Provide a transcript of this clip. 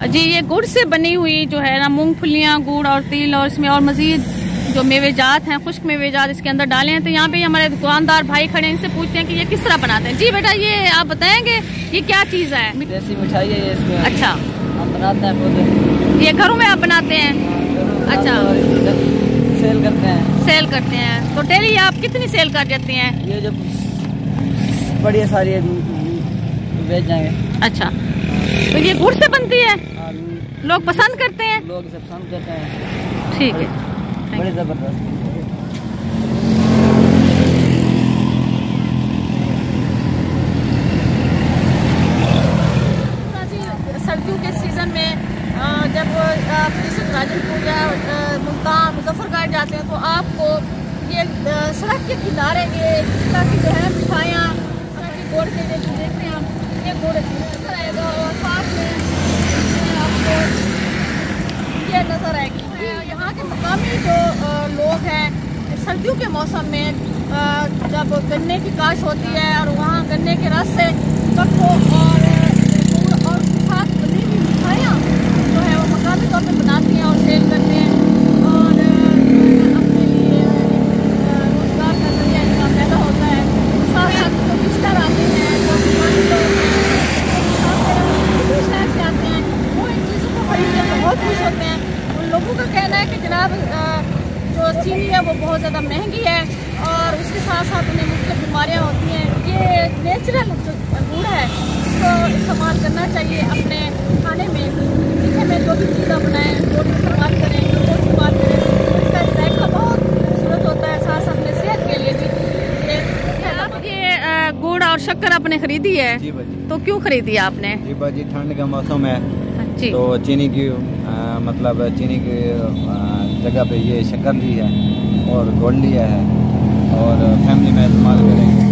जी ये गुड़ से बनी हुई जो है ना मूंगफलियाँ, गुड़ और तिल और इसमें और मजीद जो मेवेजात हैं, खुश्क मेवेजात इसके अंदर डाले हैं। तो यहाँ पे हमारे दुकानदार भाई खड़े हैं, इनसे पूछते हैं कि ये किस तरह बनाते हैं। जी बेटा ये आप बताएंगे ये क्या चीज़ है? देसी मिठाई है ये इसमें। अच्छा हम बनाते हैं खुद। ये घरों में आप बनाते हैं? अच्छा सेल करते हैं। सेल करते हैं। तो डेली आप कितनी सेल कर देती हैं? ये जो बड़ी सारी बेच जाएंगे। अच्छा तो ये गुड़ से बनती है, लोग पसंद करते हैं? लोग इसे पसंद करते हैं। ठीक है, बड़ी जबरदस्त। सर्दियों के सीजन में जब आप राजनपुर या मुल्तान मुजफ्फरगढ़ जाते हैं तो आपको ये सड़क के किनारे ये काफ़ी जो है मिठाइयाँ गुड़ के जो देखते हैं आप, ये गुड़ नजर आएगा और साथ में आपको ये नजर आएगी। यहाँ के मकामी जो लोग हैं सर्दियों के मौसम में जब गन्ने की काश होती है और वहाँ गन्ने के रस से कट्टो और साथ बनी हुई मिठाइयाँ जो है वो मकामी तौर पर बनाती हैं और सेल करते हैं और अपने लिए रोजगार का जरिया इनका पैदा होता है। साथ साथ जो विजिटर आते हैं, जो मकामी लोग शहर से आते हैं, वो इन चीज़ों को खरीद कर बहुत खुश होते हैं। उन लोगों का कहना है कि जनाब जो चीनी है वो बहुत ज़्यादा महंगी है और उसके साथ साथ उन्हें मुख्तलिफ बीमारियाँ होती हैं। ये नेचुरल जो गुड़ है इसको इस्तेमाल करना चाहिए अपने खाने में, मीठे में जो भी चीज़ें बनाएं वो इस्तेमाल करें, वो इस्तेमाल करें। इसका जायका बहुत खूबसूरत होता है, साथ साथ अपने सेहत के लिए भी। आप ये गुड़ और शक्कर आपने खरीदी है? जी बाजी। तो क्यों खरीदी आपने? जी बाजी ठंड का मौसम है जी। तो चीनी की मतलब चीनी की जगह पे ये शक्कर ली है और गुड़ लिया है और फैमिली में इस्तेमाल करेंगे।